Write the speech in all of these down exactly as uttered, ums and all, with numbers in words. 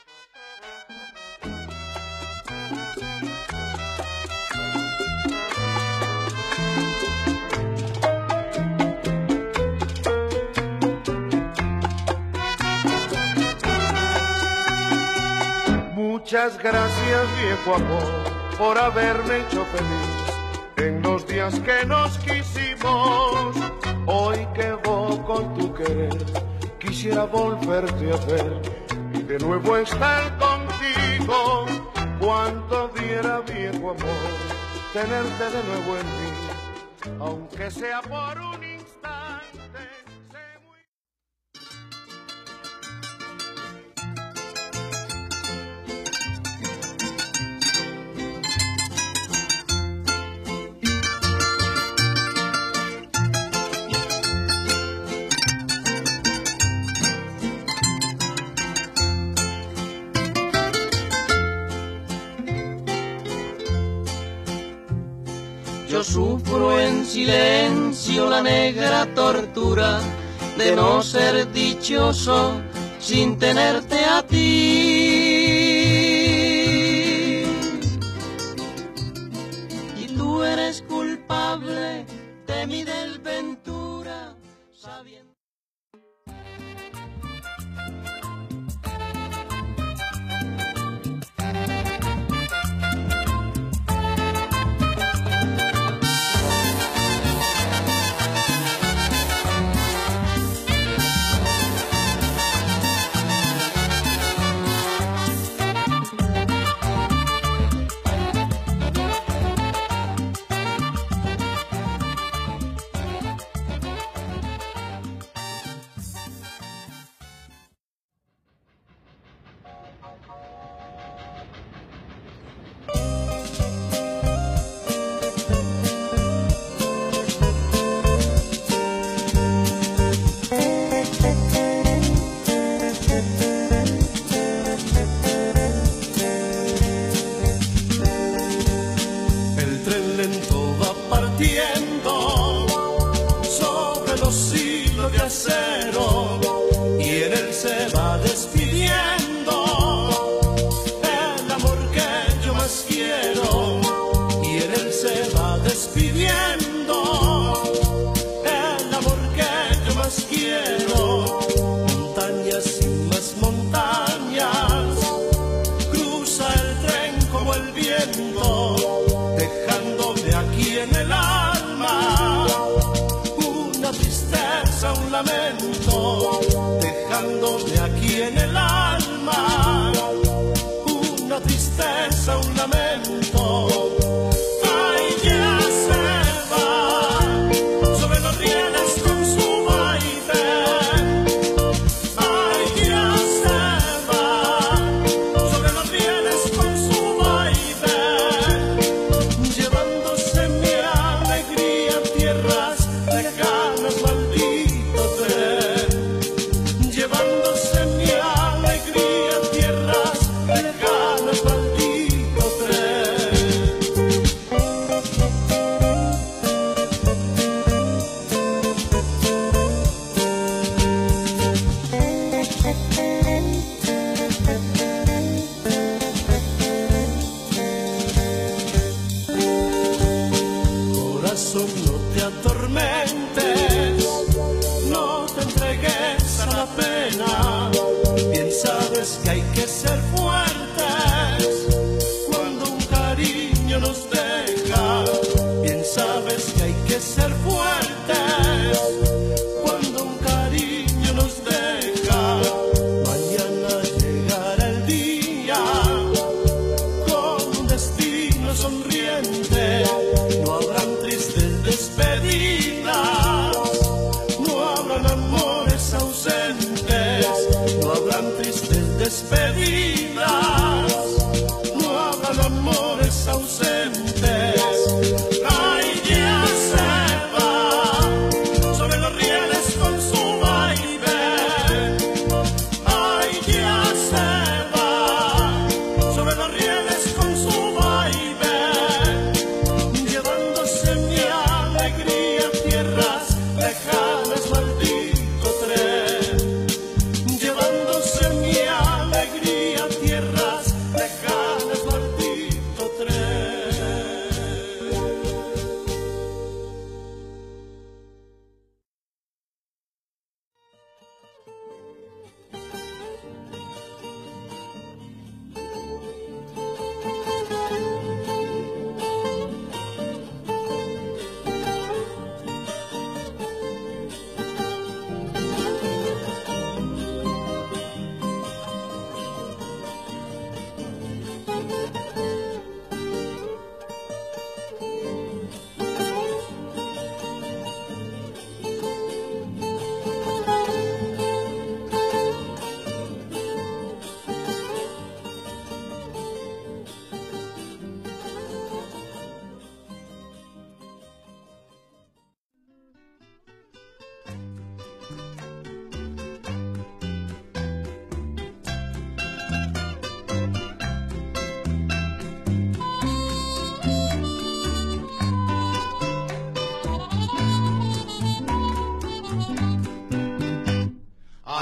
Muchas gracias, viejo amor, por haberme hecho feliz en los días que nos quisimos. Hoy que evoco tu querer, quisiera volverte a ver y de nuevo estar contigo. Cuánto diera, viejo amor, tenerte de nuevo en mí, aunque sea por un instante. Yo sufro en silencio la negra tortura de no ser dichoso sin tenerte a ti. Y tú eres culpable de mi desventura, sabiendo. Sobre los hilos de acero y en él se va despidiendo el amor que yo más quiero, y en él se va despidiendo el amor que yo más quiero. Montañas y más montañas, cruza el tren como el viento, dejándome aquí en el alma una tristeza, un lamento, dejándome aquí en el alma una tristeza, un lamento. Ay, ya se va sobre los rieles con su vaivén. Ay, ya se va sobre los rieles con su vaivén, llevándose mi alegría a tierras lejanas, maldito tren, llevándose mi alegría a tierras lejanas, maldito tren. Corazón, no te atormentes, no te entregues a la pena. Bien sabes que hay que ser fuertes cuando un cariño nos deja. Bien sabes que hay que ser fuertes cuando un cariño nos deja. Mañana llegará el día con un destino sonriente. No habrán tristes despedidas, no habrán amores ausentes, no habrán tristes despedidas, no habrán amores ausentes. Ay, ya se va sobre los rieles con su vaivén. Ay, ya se va sobre los rieles con su vaivén, llevándose mi alegría a tierras lejanas, maldito tren, llevándose mi alegría a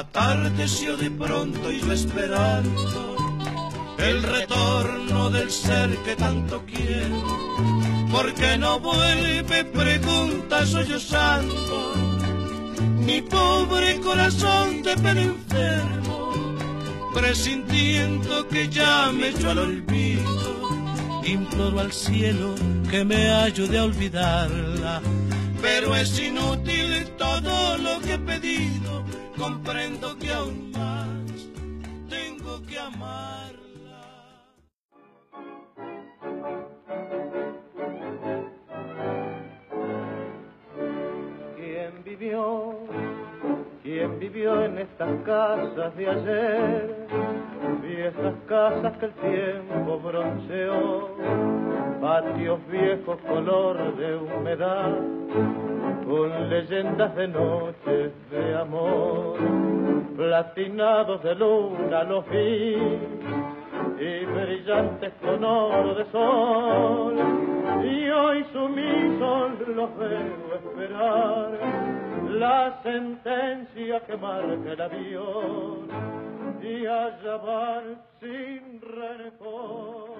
Atardeció de pronto y yo esperando el retorno del ser que tanto quiero. ¿Por qué no vuelve? Pregunta sollozando mi pobre corazón de pena enfermo, presintiendo que ya me echó al olvido. Imploro al cielo que me ayude a olvidarla, pero es inútil todo lo que he pedido. Comprendo que aún más tengo que amarla. ¿Quién vivió? ¿Quién vivió en estas casas de ayer? Viejas casas que el tiempo bronceó, patios viejos color de humedad, con leyendas de noches de amor, platinados de luna los vi y brillantes con oro de sol, y hoy sumisos los veo esperar la sentencia que marca el avión, y allá van sin rencor.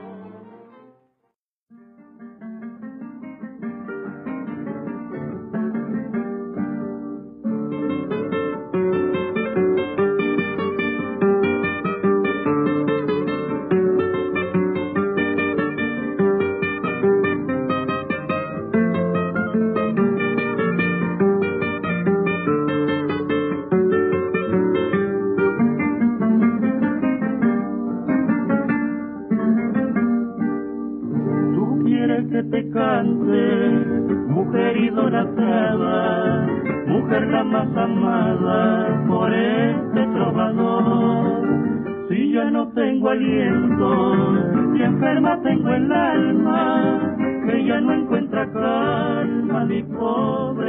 Mujer idolatrada, mujer la más amada por este trovador. Si ya no tengo aliento y enferma tengo el alma, que ya no encuentra calma mi pobre